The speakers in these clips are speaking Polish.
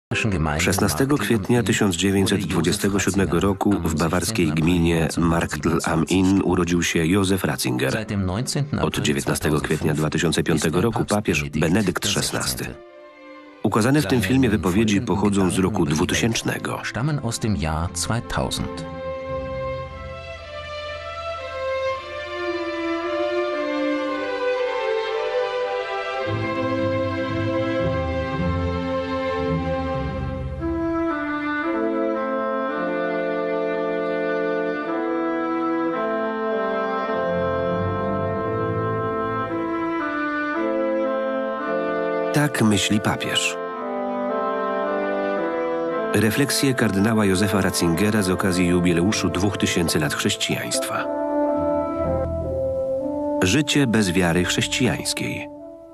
16 kwietnia 1927 roku w bawarskiej gminie Marktl am Inn urodził się Józef Ratzinger. Od 19 kwietnia 2005 roku papież Benedykt XVI. Ukazane w tym filmie wypowiedzi pochodzą z roku 2000. Tak myśli papież. Refleksje kardynała Józefa Ratzingera z okazji jubileuszu 2000 lat chrześcijaństwa. Życie bez wiary chrześcijańskiej.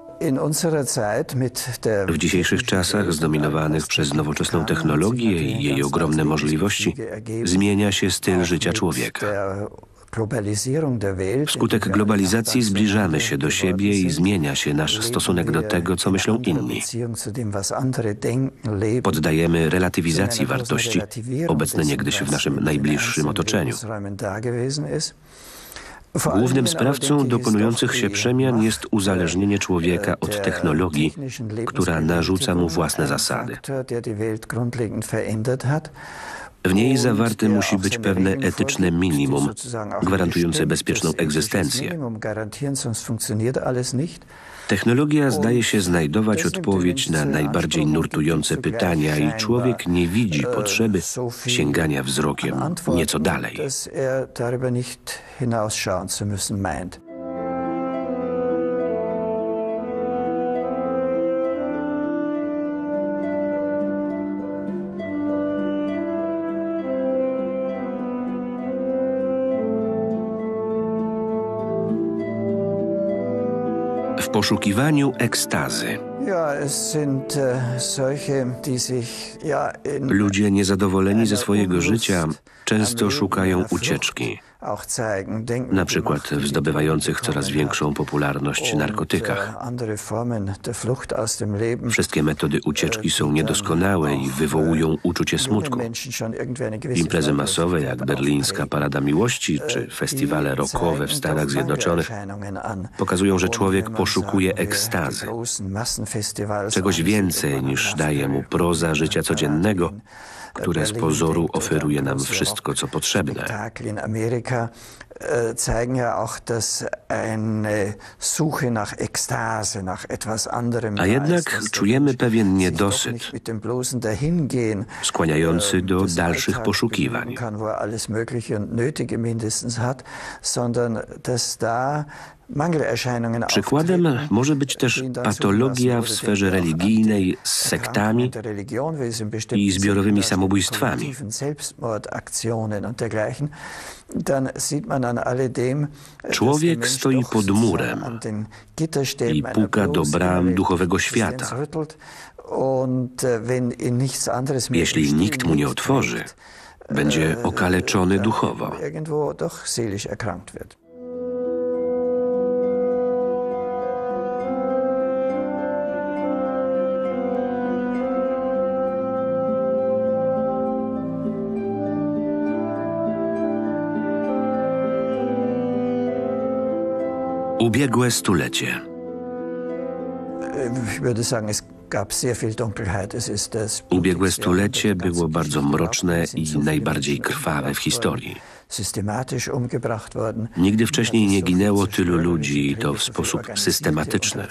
W dzisiejszych czasach zdominowanych przez nowoczesną technologię i jej ogromne możliwości zmienia się styl życia człowieka. Wskutek globalizacji zbliżamy się do siebie i zmienia się nasz stosunek do tego, co myślą inni. Poddajemy relatywizacji wartości obecne niegdyś w naszym najbliższym otoczeniu. Głównym sprawcą dokonujących się przemian jest uzależnienie człowieka od technologii, która narzuca mu własne zasady. W niej zawarte musi być pewne etyczne minimum, gwarantujące bezpieczną egzystencję. Technologia zdaje się znajdować odpowiedź na najbardziej nurtujące pytania i człowiek nie widzi potrzeby sięgania wzrokiem nieco dalej. W poszukiwaniu ekstazy. Ludzie niezadowoleni ze swojego życia często szukają ucieczki, na przykład w zdobywających coraz większą popularność narkotykach. Wszystkie metody ucieczki są niedoskonałe i wywołują uczucie smutku. Imprezy masowe jak berlińska Parada Miłości czy festiwale rockowe w Stanach Zjednoczonych pokazują, że człowiek poszukuje ekstazy, czegoś więcej niż daje mu proza życia codziennego, które z pozoru oferuje nam wszystko, co potrzebne. A jednak czujemy pewien niedosyt, skłaniający do dalszych poszukiwań. Przykładem może być też patologia w sferze religijnej z sektami i zbiorowymi samobójstwami. Jeśli stoi pod murem i puka do bram duchowego świata. Jeśli nikt mu nie otworzy, będzie okaleczony duchowo. Ubiegłe stulecie. Ubiegłe stulecie było bardzo mroczne i najbardziej krwawe w historii. Nigdy wcześniej nie ginęło tylu ludzi i to w sposób systematyczny.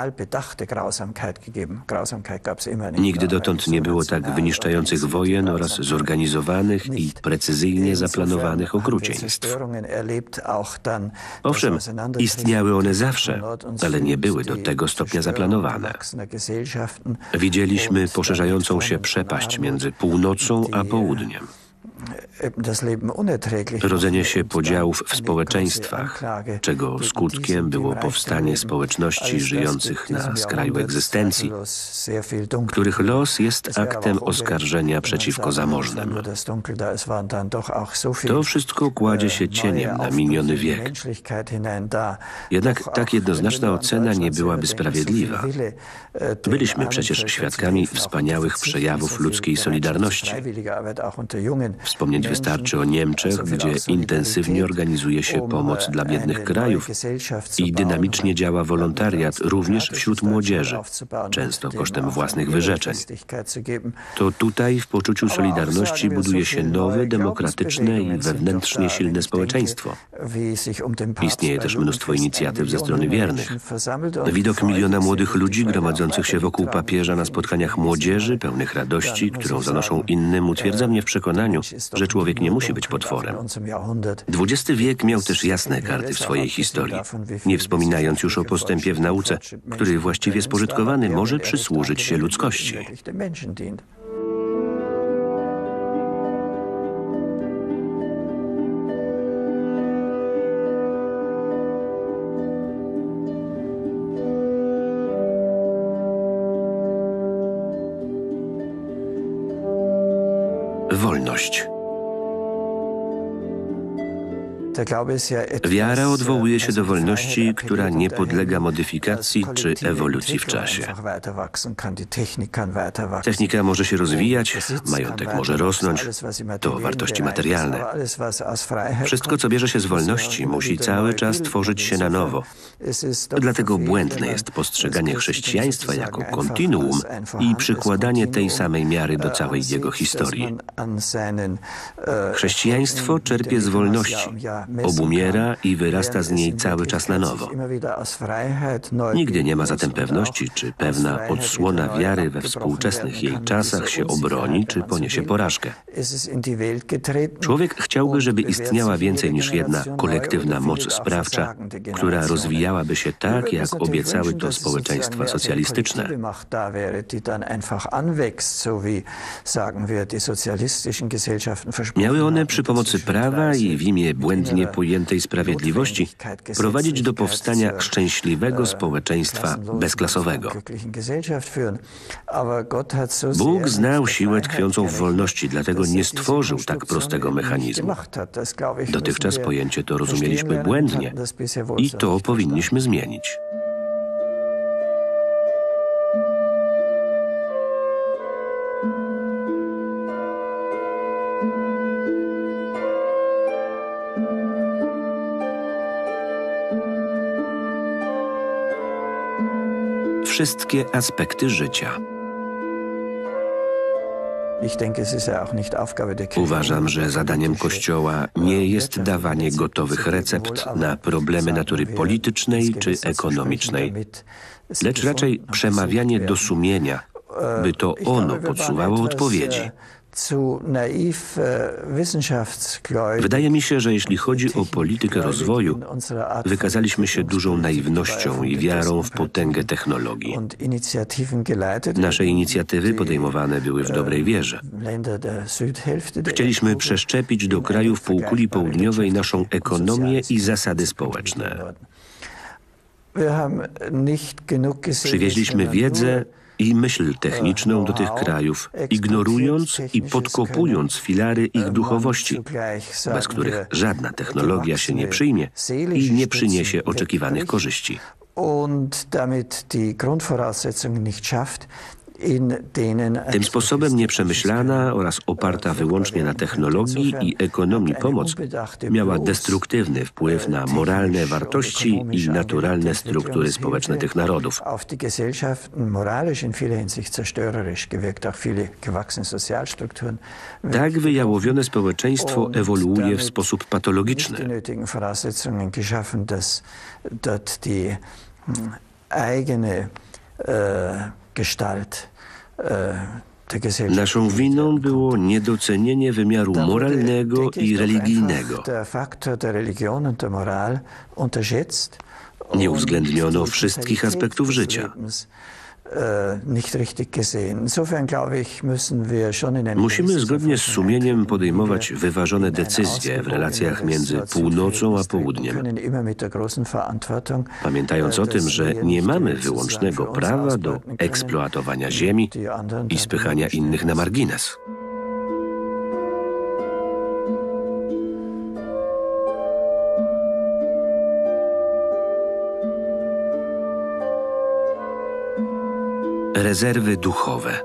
Nigdy dotąd nie było tak wyniszczających wojen oraz zorganizowanych i precyzyjnie zaplanowanych okrucieństw. Owszem, istniały one zawsze, ale nie były do tego stopnia zaplanowane. Widzieliśmy poszerzającą się przepaść między północą a południem. Rodzenie się podziałów w społeczeństwach, czego skutkiem było powstanie społeczności żyjących na skraju egzystencji, których los jest aktem oskarżenia przeciwko zamożnym. To wszystko kładzie się cieniem na miniony wiek. Jednak tak jednoznaczna ocena nie byłaby sprawiedliwa. Byliśmy przecież świadkami wspaniałych przejawów ludzkiej solidarności. Wspomnieć wystarczy o Niemczech, gdzie intensywnie organizuje się pomoc dla biednych krajów i dynamicznie działa wolontariat również wśród młodzieży, często kosztem własnych wyrzeczeń. To tutaj w poczuciu solidarności buduje się nowe, demokratyczne i wewnętrznie silne społeczeństwo. Istnieje też mnóstwo inicjatyw ze strony wiernych. Widok miliona młodych ludzi gromadzących się wokół papieża na spotkaniach młodzieży, pełnych radości, którą zanoszą innym, utwierdza mnie w przekonaniu, że człowiek nie musi być potworem. XX wiek miał też jasne karty w swojej historii, nie wspominając już o postępie w nauce, który właściwie spożytkowany może przysłużyć się ludzkości. Wolność. Wiara odwołuje się do wolności, która nie podlega modyfikacji czy ewolucji w czasie. Technika może się rozwijać, majątek może rosnąć. To wartości materialne. Wszystko, co bierze się z wolności, musi cały czas tworzyć się na nowo. Dlatego błędne jest postrzeganie chrześcijaństwa jako kontinuum i przykładanie tej samej miary do całej jego historii. Chrześcijaństwo czerpie z wolności. Obumiera i wyrasta z niej cały czas na nowo. Nigdy nie ma zatem pewności, czy pewna odsłona wiary we współczesnych jej czasach się obroni, czy poniesie porażkę. Człowiek chciałby, żeby istniała więcej niż jedna kolektywna moc sprawcza, która rozwijałaby się tak, jak obiecały to społeczeństwa socjalistyczne. Miały one przy pomocy prawa i w imię błędnie pojętej sprawiedliwości prowadzić do powstania szczęśliwego społeczeństwa bezklasowego. Bóg znał siłę tkwiącą w wolności, dlatego nie stworzył tak prostego mechanizmu. Dotychczas pojęcie to rozumieliśmy błędnie i to powinniśmy zmienić. Wszystkie aspekty życia. Uważam, że zadaniem Kościoła nie jest dawanie gotowych recept na problemy natury politycznej czy ekonomicznej, lecz raczej przemawianie do sumienia, by to ono podsuwało odpowiedzi. Wydaje mi się, że jeśli chodzi o politykę rozwoju, wykazaliśmy się dużą naiwnością i wiarą w potęgę technologii. Nasze inicjatywy podejmowane były w dobrej wierze. Chcieliśmy przeszczepić do krajów półkuli południowej naszą ekonomię i zasady społeczne. Przywieźliśmy wiedzę i myśl techniczną do tych krajów, ignorując i podkopując filary ich duchowości, bez których żadna technologia się nie przyjmie i nie przyniesie oczekiwanych korzyści. Tym sposobem nieprzemyślana oraz oparta wyłącznie na technologii i ekonomii pomoc miała destruktywny wpływ na moralne wartości i naturalne struktury społeczne tych narodów. Tak wyjałowione społeczeństwo ewoluuje w sposób patologiczny. Naszą winą było niedocenienie wymiaru moralnego i religijnego. Nie uwzględniono wszystkich aspektów życia. Musimy zgodnie z sumieniem podejmować wyważone decyzje w relacjach między północą a południem, pamiętając o tym, że nie mamy wyłącznego prawa do eksploatowania ziemi i spychania innych na margines. Rezerwy duchowe.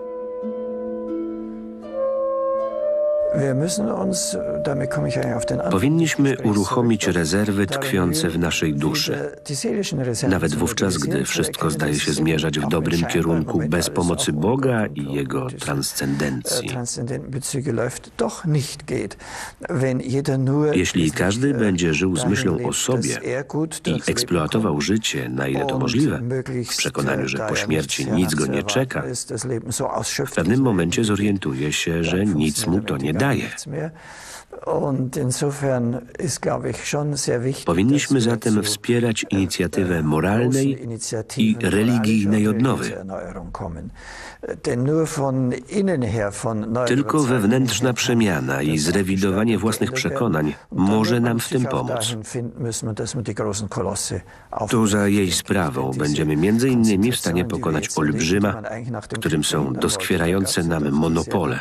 Powinniśmy uruchomić rezerwy tkwiące w naszej duszy. Nawet wówczas, gdy wszystko zdaje się zmierzać w dobrym kierunku bez pomocy Boga i Jego transcendencji. Jeśli każdy będzie żył z myślą o sobie i eksploatował życie, na ile to możliwe, w przekonaniu, że po śmierci nic go nie czeka, w pewnym momencie zorientuje się, że nic mu to nie daje. Powinniśmy zatem wspierać inicjatywę moralnej i religijnej odnowy. Tylko wewnętrzna przemiana i zrewidowanie własnych przekonań może nam w tym pomóc. To za jej sprawą będziemy między innymi w stanie pokonać olbrzyma, którym są doskwierające nam monopole.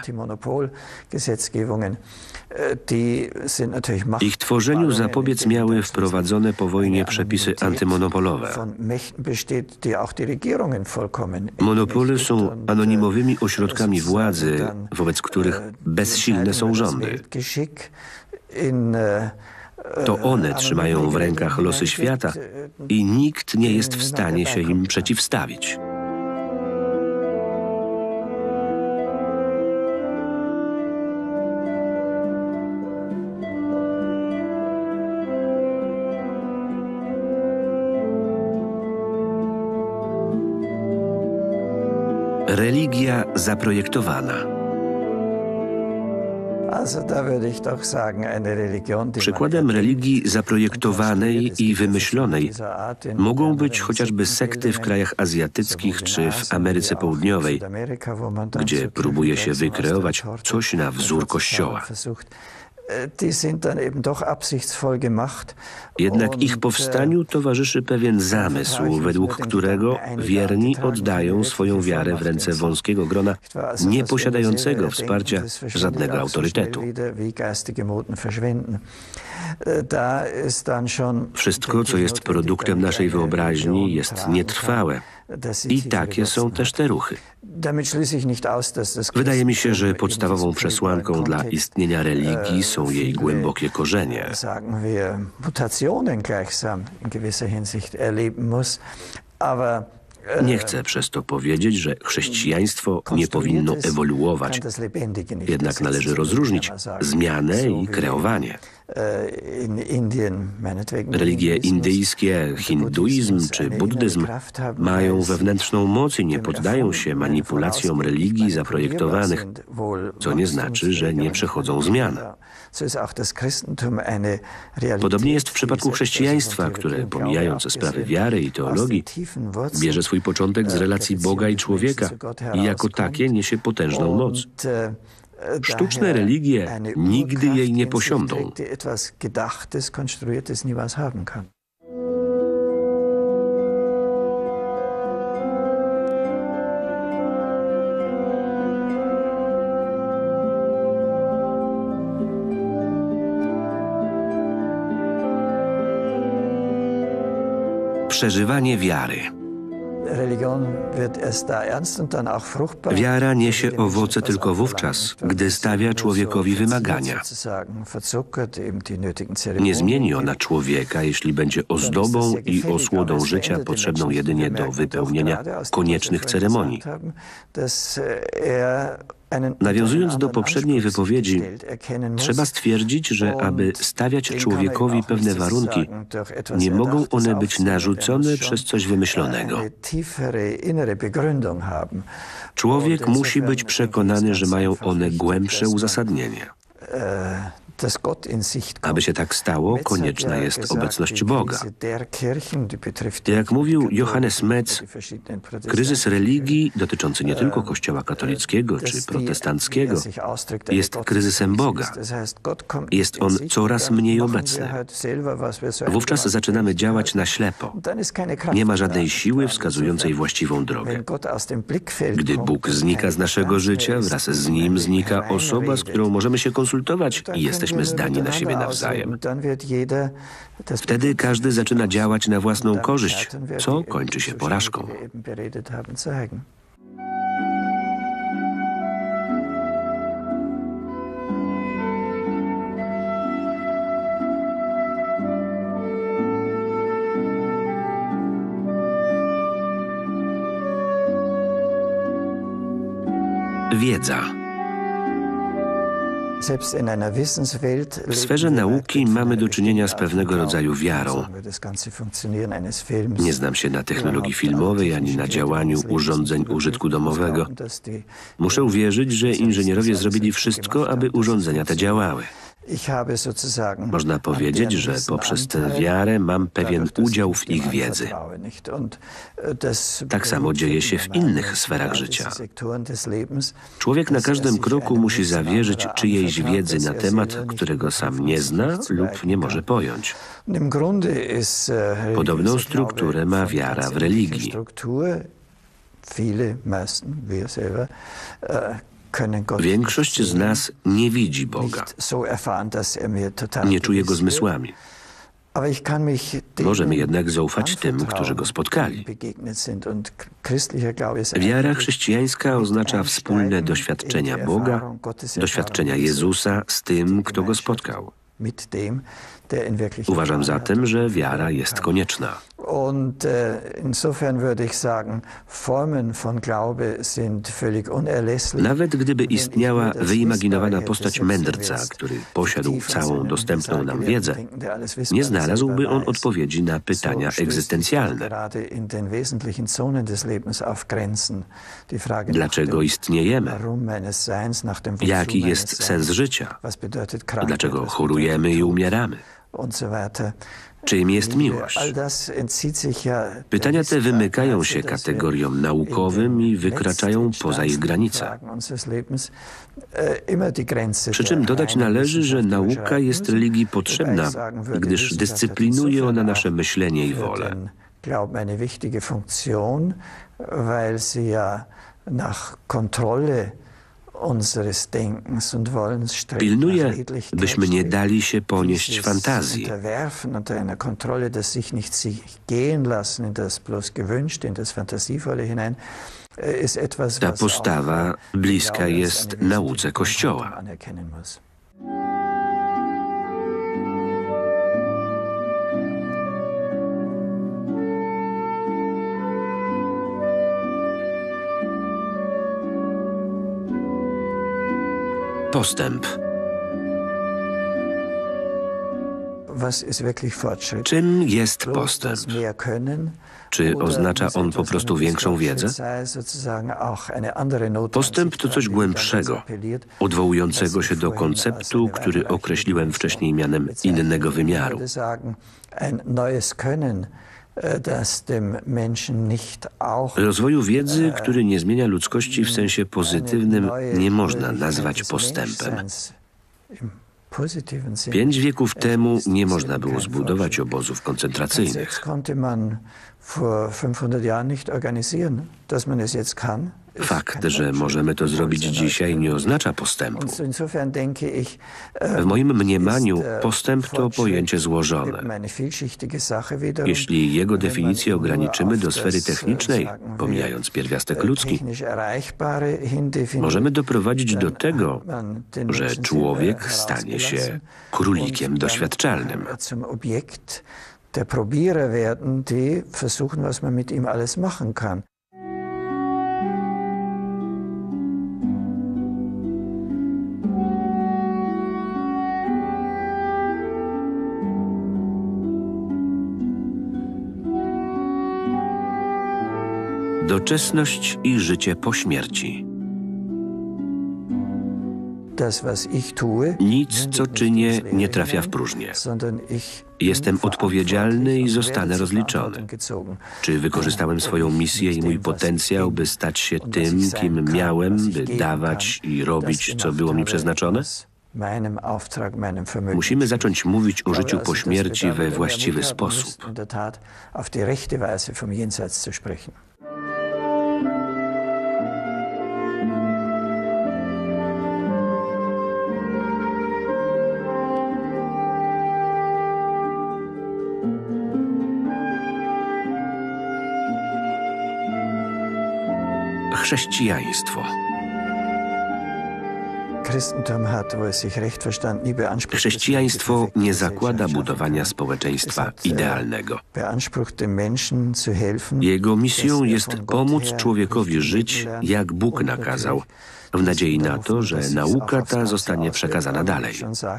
Ich tworzeniu zapobiec miały wprowadzone po wojnie przepisy antymonopolowe. Monopole są anonimowymi ośrodkami władzy, wobec których bezsilne są rządy. To one trzymają w rękach losy świata i nikt nie jest w stanie się im przeciwstawić. Religia zaprojektowana. Przykładem religii zaprojektowanej i wymyślonej mogą być chociażby sekty w krajach azjatyckich czy w Ameryce Południowej, gdzie próbuje się wykreować coś na wzór Kościoła. Jednak ich powstaniu towarzyszy pewien zamysł, według którego wierni oddają swoją wiarę w ręce wąskiego grona, nie posiadającego wsparcia żadnego autorytetu. Wszystko, co jest produktem naszej wyobraźni, jest nietrwałe. I takie są też te ruchy. Wydaje mi się, że podstawową przesłanką dla istnienia religii są jej głębokie korzenie. Nie chcę przez to powiedzieć, że chrześcijaństwo nie powinno ewoluować. Jednak należy rozróżnić zmianę i kreowanie. Religie indyjskie, hinduizm czy buddyzm mają wewnętrzną moc i nie poddają się manipulacjom religii zaprojektowanych, co nie znaczy, że nie przechodzą zmian. Podobnie jest w przypadku chrześcijaństwa, które, pomijając sprawy wiary i teologii, bierze swój początek z relacji Boga i człowieka i jako takie niesie potężną moc. Sztuczne religie nigdy jej nie posiądą. Przeżywanie wiary. Wiara niesie owoce tylko wówczas, gdy stawia człowiekowi wymagania. Nie zmieni ona człowieka, jeśli będzie ozdobą i osłodą życia potrzebną jedynie do wypełnienia koniecznych ceremonii. Nawiązując do poprzedniej wypowiedzi, trzeba stwierdzić, że aby stawiać człowiekowi pewne warunki, nie mogą one być narzucone przez coś wymyślonego. Człowiek musi być przekonany, że mają one głębsze uzasadnienie. Aby się tak stało, konieczna jest obecność Boga. Jak mówił Johannes Metz, kryzys religii dotyczący nie tylko Kościoła katolickiego czy protestanckiego jest kryzysem Boga. Jest on coraz mniej obecny. Wówczas zaczynamy działać na ślepo. Nie ma żadnej siły wskazującej właściwą drogę. Gdy Bóg znika z naszego życia, wraz z Nim znika osoba, z którą możemy się konsultować i jesteśmy zdani na siebie nawzajem. Wtedy każdy zaczyna działać na własną korzyść, co kończy się porażką. Wiedza. W sferze nauki mamy do czynienia z pewnego rodzaju wiarą. Nie znam się na technologii filmowej ani na działaniu urządzeń użytku domowego. Muszę uwierzyć, że inżynierowie zrobili wszystko, aby urządzenia te działały. Można powiedzieć, że poprzez tę wiarę mam pewien udział w ich wiedzy. Tak samo dzieje się w innych sferach życia. Człowiek na każdym kroku musi zawierzyć czyjejś wiedzy na temat, którego sam nie zna lub nie może pojąć. Podobną strukturę ma wiara w religii. Większość z nas nie widzi Boga. Nie czuje Go zmysłami. Możemy jednak zaufać tym, którzy Go spotkali. Wiara chrześcijańska oznacza wspólne doświadczenia Boga, doświadczenia Jezusa z tym, kto Go spotkał. Uważam zatem, że wiara jest konieczna. Nawet gdyby istniała wyimaginowana postać mędrca, który posiadł całą dostępną nam wiedzę, nie znalazłby on odpowiedzi na pytania egzystencjalne. Dlaczego istniejemy? Jaki jest sens życia? Dlaczego chorujemy i umieramy? Czym jest miłość? Pytania te wymykają się kategoriom naukowym i wykraczają poza ich granice. Przy czym dodać należy, że nauka jest religii potrzebna, gdyż dyscyplinuje ona nasze myślenie i wolę. Pilnuje, byśmy nie dali się ponieść fantazji. Ta postawa bliska jest nauce Kościoła. Postęp. Czym jest postęp? Czy oznacza on po prostu większą wiedzę? Postęp to coś głębszego, odwołującego się do konceptu, który określiłem wcześniej mianem innego wymiaru. Rozwoju wiedzy, który nie zmienia ludzkości w sensie pozytywnym, nie można nazwać postępem. 5 wieków temu nie można było zbudować obozów koncentracyjnych. Fakt, że możemy to zrobić dzisiaj, nie oznacza postępu. W moim mniemaniu postęp to pojęcie złożone. Jeśli jego definicję ograniczymy do sfery technicznej, pomijając pierwiastek ludzki, możemy doprowadzić do tego, że człowiek stanie się królikiem doświadczalnym. Der Probierer werden, die versuchen, was man mit ihm alles machen kann. Doczesność i życie po śmierci. Nic, co czynię, nie trafia w próżnię. Jestem odpowiedzialny i zostanę rozliczony. Czy wykorzystałem swoją misję i mój potencjał, by stać się tym, kim miałem, by dawać i robić, co było mi przeznaczone? Musimy zacząć mówić o życiu po śmierci we właściwy sposób. Chrześcijaństwo. Chrześcijaństwo nie zakłada budowania społeczeństwa idealnego. Jego misją jest pomóc człowiekowi żyć, jak Bóg nakazał, w nadziei na to, że nauka ta zostanie przekazana dalej.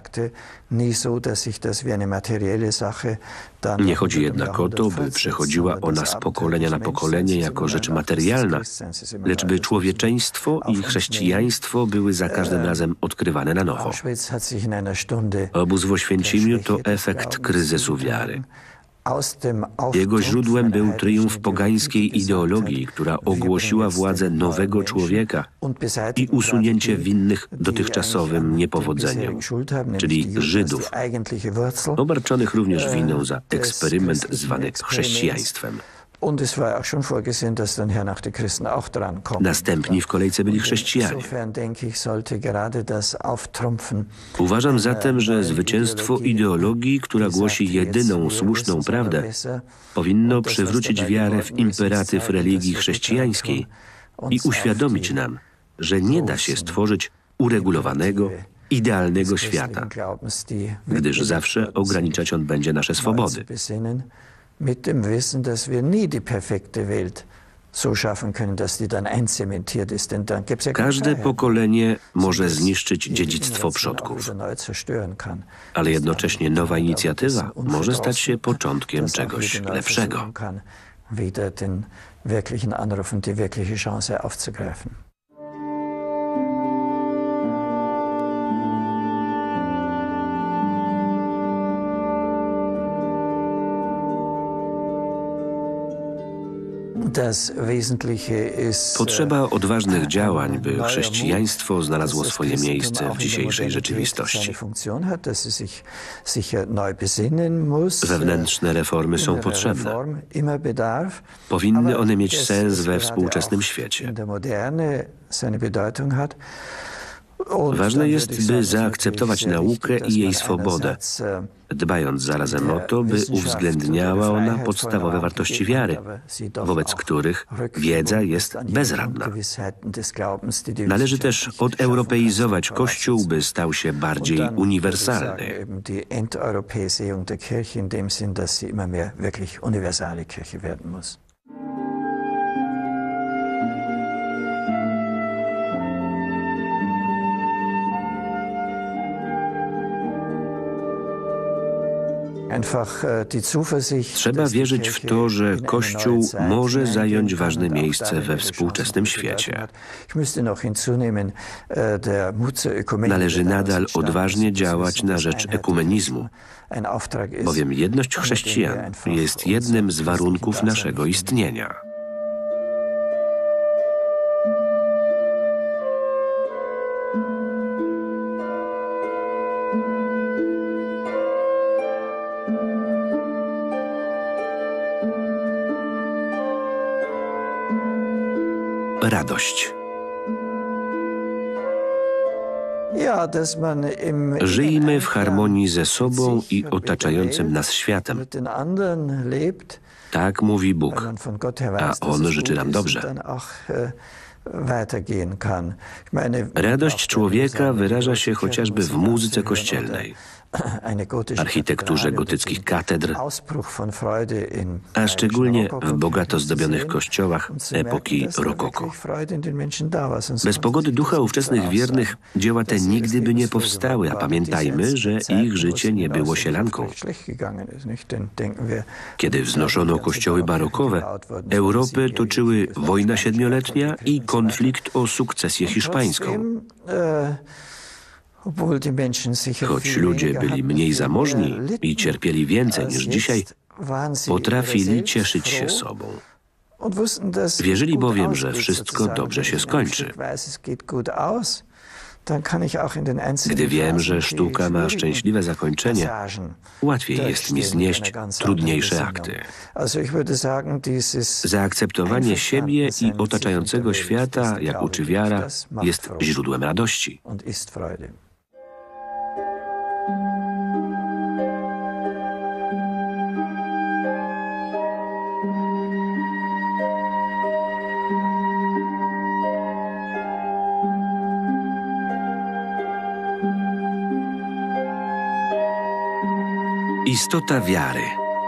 Nie chodzi jednak o to, by przechodziła ona z pokolenia na pokolenie jako rzecz materialna, lecz by człowieczeństwo i chrześcijaństwo były za każdym razem odkrywane na nowo. Obóz w Oświęcimiu to efekt kryzysu wiary. Jego źródłem był triumf pogańskiej ideologii, która ogłosiła władzę nowego człowieka i usunięcie winnych dotychczasowym niepowodzeniom, czyli Żydów, obarczonych również winą za eksperyment zwany chrześcijaństwem. Następni w kolejce byli chrześcijanie. Uważam zatem, że zwycięstwo ideologii, która głosi jedyną słuszną prawdę, powinno przywrócić wiarę w imperatyw religii chrześcijańskiej i uświadomić nam, że nie da się stworzyć uregulowanego, idealnego świata, gdyż zawsze ograniczać on będzie nasze swobody. Mit dem Wissen, dass wir nie die perfekte Welt so schaffen können, dass die dann einzementiert ist. Denn dann gibt's ja Każde pokolenie może zniszczyć dziedzictwo przodków, ale jednocześnie nowa inicjatywa może stać się początkiem czegoś lepszego. Wieder den wirklichen Anruf und die wirkliche Chance aufzugreifen. Potrzeba odważnych działań, by chrześcijaństwo znalazło swoje miejsce w dzisiejszej rzeczywistości. Wewnętrzne reformy są potrzebne. Powinny one mieć sens we współczesnym świecie. Ważne jest, by zaakceptować naukę i jej swobodę, dbając zarazem o to, by uwzględniała ona podstawowe wartości wiary, wobec których wiedza jest bezradna. Należy też odeuropeizować Kościół, by stał się bardziej uniwersalny. Trzeba wierzyć w to, że Kościół może zająć ważne miejsce we współczesnym świecie. Należy nadal odważnie działać na rzecz ekumenizmu, bowiem jedność chrześcijan jest jednym z warunków naszego istnienia. Radość. Żyjmy w harmonii ze sobą i otaczającym nas światem. Tak mówi Bóg, a On życzy nam dobrze. Radość człowieka wyraża się chociażby w muzyce kościelnej, architekturze gotyckich katedr, a szczególnie w bogato zdobionych kościołach epoki rokoko. Bez pogody ducha ówczesnych wiernych dzieła te nigdy by nie powstały, a pamiętajmy, że ich życie nie było sielanką. Kiedy wznoszono kościoły barokowe, Europę toczyły wojna siedmioletnia i konflikt o sukcesję hiszpańską. Choć ludzie byli mniej zamożni i cierpieli więcej niż dzisiaj, potrafili cieszyć się sobą. Wierzyli bowiem, że wszystko dobrze się skończy. Gdy wiem, że sztuka ma szczęśliwe zakończenie, łatwiej jest mi znieść trudniejsze akty. Zaakceptowanie siebie i otaczającego świata, jak uczy wiara, jest źródłem radości. Istota wiary.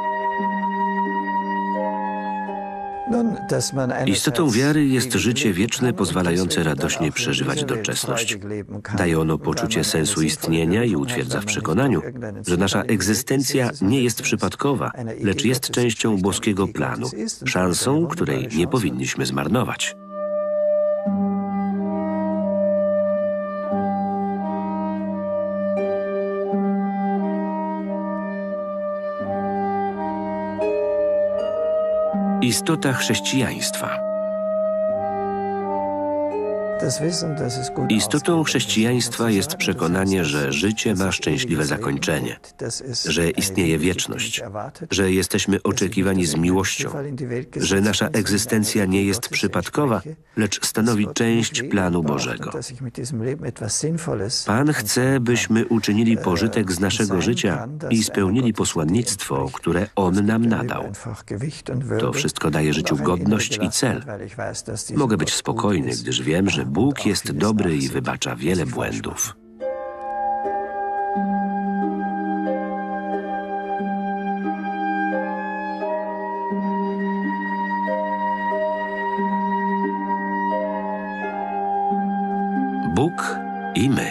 Istotą wiary jest życie wieczne, pozwalające radośnie przeżywać doczesność. Daje ono poczucie sensu istnienia i utwierdza w przekonaniu, że nasza egzystencja nie jest przypadkowa, lecz jest częścią boskiego planu, szansą, której nie powinniśmy zmarnować. Istota chrześcijaństwa. Istotą chrześcijaństwa jest przekonanie, że życie ma szczęśliwe zakończenie, że istnieje wieczność, że jesteśmy oczekiwani z miłością, że nasza egzystencja nie jest przypadkowa, lecz stanowi część planu Bożego. Pan chce, byśmy uczynili pożytek z naszego życia i spełnili posłannictwo, które On nam nadał. To wszystko daje życiu godność i cel. Mogę być spokojny, gdyż wiem, że Bóg jest dobry i wybacza wiele błędów. Bóg i my.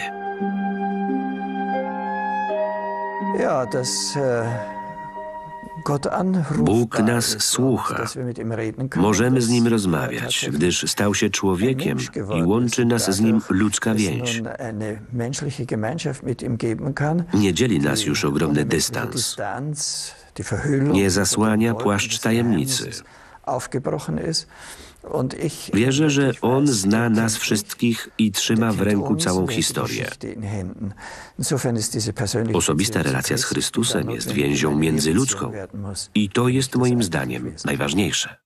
Bóg nas słucha. Możemy z Nim rozmawiać, gdyż stał się człowiekiem i łączy nas z Nim ludzka więź. Nie dzieli nas już ogromny dystans. Nie zasłania płaszcz tajemnicy. Wierzę, że On zna nas wszystkich i trzyma w ręku całą historię. Osobista relacja z Chrystusem jest więzią międzyludzką i to jest moim zdaniem najważniejsze.